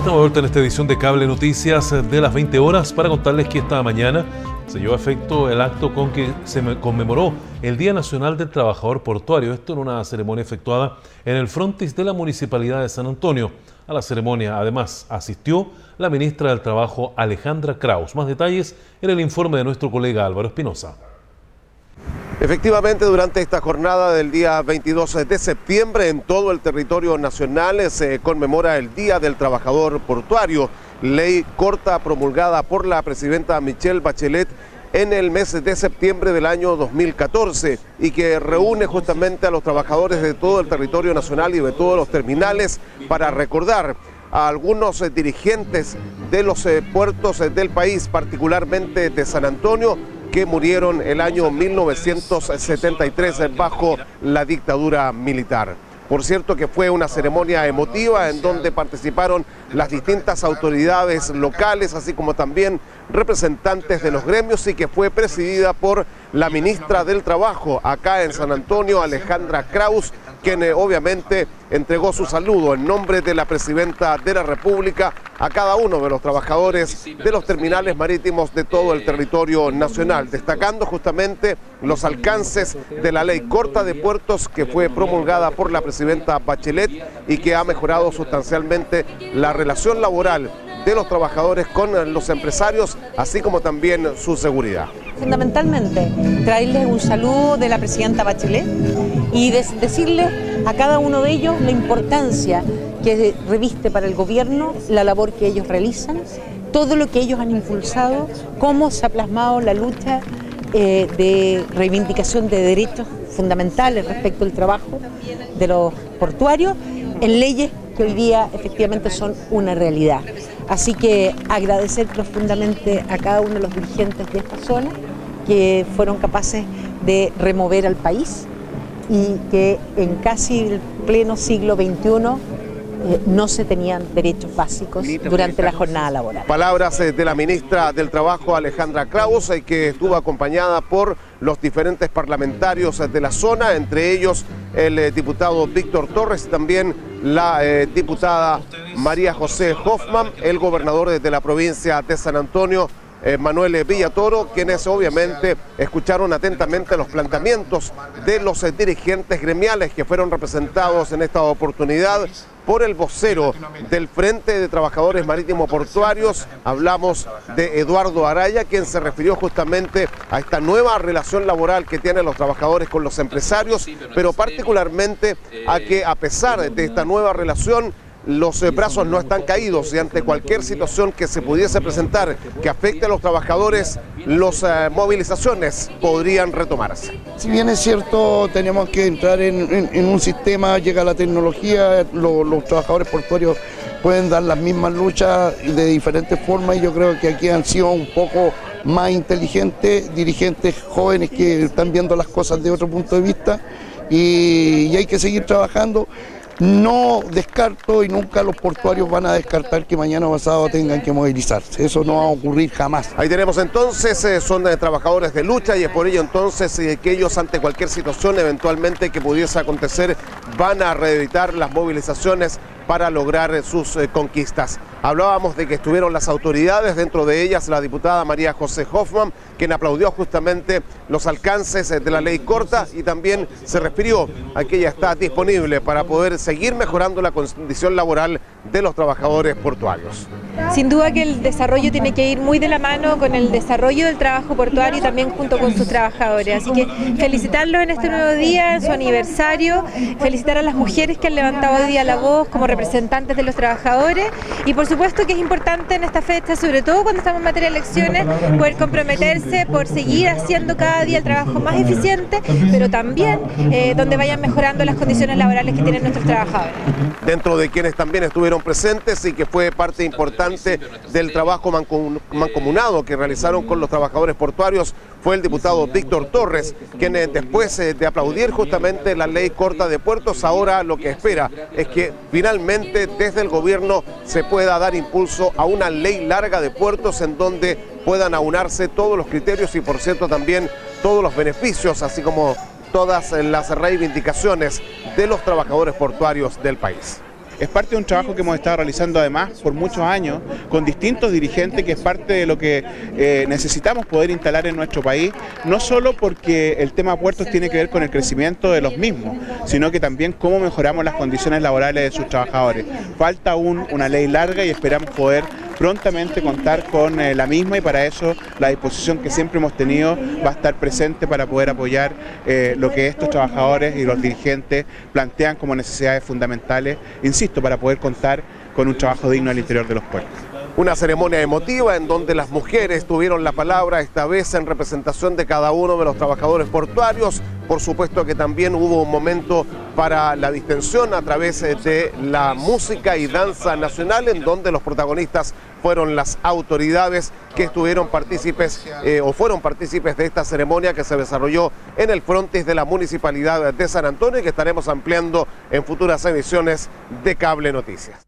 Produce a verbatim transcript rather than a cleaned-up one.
Estamos de vuelta en esta edición de Cable Noticias de las veinte horas para contarles que esta mañana se llevó a efecto el acto con que se conmemoró el Día Nacional del Trabajador Portuario. Esto en una ceremonia efectuada en el frontis de la Municipalidad de San Antonio. A la ceremonia, además, asistió la ministra del Trabajo, Alejandra Kraus. Más detalles en el informe de nuestro colega Álvaro Espinosa. Efectivamente, durante esta jornada del día veintidós de septiembre, en todo el territorio nacional se conmemora el Día del Trabajador Portuario, ley corta promulgada por la presidenta Michelle Bachelet en el mes de septiembre del año dos mil catorce y que reúne justamente a los trabajadores de todo el territorio nacional y de todos los terminales para recordar a algunos dirigentes de los puertos del país, particularmente de San Antonio, que murieron el año mil novecientos setenta y tres bajo la dictadura militar. Por cierto que fue una ceremonia emotiva en donde participaron las distintas autoridades locales, así como también representantes de los gremios, y que fue presidida por la ministra del Trabajo acá en San Antonio, Alejandra Kraus, quien eh, obviamente entregó su saludo en nombre de la presidenta de la República a cada uno de los trabajadores de los terminales marítimos de todo el territorio nacional, destacando justamente los alcances de la ley corta de puertos que fue promulgada por la presidenta Bachelet y que ha mejorado sustancialmente la relación laboral de los trabajadores con los empresarios, así como también su seguridad. Fundamentalmente, traerles un saludo de la presidenta Bachelet y de decirles a cada uno de ellos la importancia que reviste para el gobierno la labor que ellos realizan, todo lo que ellos han impulsado, cómo se ha plasmado la lucha eh, de reivindicación de derechos fundamentales respecto al trabajo de los portuarios en leyes que hoy día efectivamente son una realidad. Así que agradecer profundamente a cada uno de los dirigentes de esta zona que fueron capaces de remover al país y que en casi el pleno siglo veintiuno eh, no se tenían derechos básicos durante la jornada laboral. Palabras de la ministra del Trabajo, Alejandra Kraus, que estuvo acompañada por los diferentes parlamentarios de la zona, entre ellos el eh, diputado Víctor Torres y también la eh, diputada María José Hoffman, el gobernador de la provincia de San Antonio, Eh, Manuel Villatoro, quienes obviamente escucharon atentamente los planteamientos de los eh, dirigentes gremiales que fueron representados en esta oportunidad por el vocero del Frente de Trabajadores Marítimos Portuarios. Hablamos de Eduardo Araya, quien se refirió justamente a esta nueva relación laboral que tienen los trabajadores con los empresarios, pero particularmente a que a pesar de esta nueva relación, los brazos no están caídos y ante cualquier situación que se pudiese presentar que afecte a los trabajadores, las uh, movilizaciones podrían retomarse. Si bien es cierto, tenemos que entrar en, en, en un sistema, llega la tecnología, lo, los trabajadores portuarios pueden dar las mismas luchas de diferentes formas y yo creo que aquí han sido un poco más inteligentes, dirigentes jóvenes que están viendo las cosas de otro punto de vista y, y hay que seguir trabajando. No descarto y nunca los portuarios van a descartar que mañana o pasado tengan que movilizarse. Eso no va a ocurrir jamás. Ahí tenemos entonces, eh, son eh, trabajadores de lucha y es por ello entonces eh, que ellos ante cualquier situación eventualmente que pudiese acontecer van a reeditar las movilizaciones para lograr eh, sus eh, conquistas. Hablábamos de que estuvieron las autoridades, dentro de ellas la diputada María José Hoffman, quien aplaudió justamente los alcances de la ley corta y también se refirió a que ella está disponible para poder seguir mejorando la condición laboral de los trabajadores portuarios. Sin duda que el desarrollo tiene que ir muy de la mano con el desarrollo del trabajo portuario y también junto con sus trabajadores. Así que felicitarlos en este nuevo día, en su aniversario, felicitar a las mujeres que han levantado hoy día la voz como representantes de los trabajadores y por supuesto que es importante en esta fecha, sobre todo cuando estamos en materia de elecciones, poder comprometerse por seguir haciendo cada día el trabajo más eficiente, pero también eh, donde vayan mejorando las condiciones laborales que tienen nuestros trabajadores. Dentro de quienes también estuvieron presentes y que fue parte importante del trabajo mancomunado que realizaron con los trabajadores portuarios fue el diputado Víctor Torres, quien después de aplaudir justamente la ley corta de puertos, ahora lo que espera es que finalmente desde el gobierno se pueda dar impulso a una ley larga de puertos en donde puedan aunarse todos los criterios y por cierto también todos los beneficios, así como todas las reivindicaciones de los trabajadores portuarios del país. es parte de un trabajo que hemos estado realizando además por muchos años con distintos dirigentes, que es parte de lo que eh, necesitamos poder instalar en nuestro país, no solo porque el tema puertos tiene que ver con el crecimiento de los mismos, sino que también cómo mejoramos las condiciones laborales de sus trabajadores. Falta aún una ley larga y esperamos poder prontamente contar con eh, la misma, y para eso la disposición que siempre hemos tenido va a estar presente para poder apoyar eh, lo que estos trabajadores y los dirigentes plantean como necesidades fundamentales, insisto, para poder contar con un trabajo digno al interior de los puertos. Una ceremonia emotiva en donde las mujeres tuvieron la palabra, esta vez en representación de cada uno de los trabajadores portuarios. Por supuesto que también hubo un momento para la distensión a través de la música y danza nacional, en donde los protagonistas fueron las autoridades que estuvieron partícipes eh, o fueron partícipes de esta ceremonia que se desarrolló en el frontis de la Municipalidad de San Antonio, y que estaremos ampliando en futuras ediciones de Cable Noticias.